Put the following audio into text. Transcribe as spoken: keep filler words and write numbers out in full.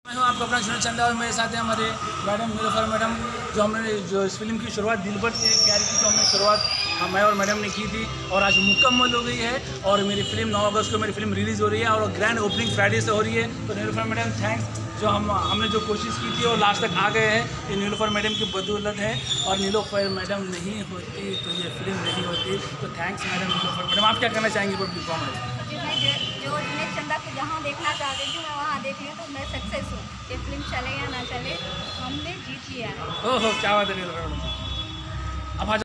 मैं हूँ आपका अपना चुनाव चंदा और मेरे साथ हैं हमारे मैडम नीलोफर मैडम, जो हमने जो इस फिल्म की शुरुआत दिलबर से प्यार की जो हमने शुरुआत मैं और मैडम ने की थी और आज मुकम्मल हो गई है। और मेरी फिल्म नौ अगस्त को मेरी फिल्म रिलीज़ हो रही है और ग्रैंड ओपनिंग फ्राइडे से हो रही है। तो नीलोफर मैडम थैंक्स, जो हम हमने जो कोशिश की थी और लास्ट तक आ गए हैं, ये नीलोफर मैडम की बदौलत है। और नीलोफर मैडम नहीं होती तो ये फिल्म नहीं होती। तो थैंक्स मैडम नीलोफर मैडम। आप क्या कहना चाहेंगे पब्लिक को हमारे? जो जुनेद चंदा को जहाँ देखना चाहती थी मैं वहाँ देख लिया, तो मैं सक्सेस हूँ। ये फिल्म चले या ना चले, हमने जीत लिया है। ओहो क्या बात है नीलोफर मैडम। अब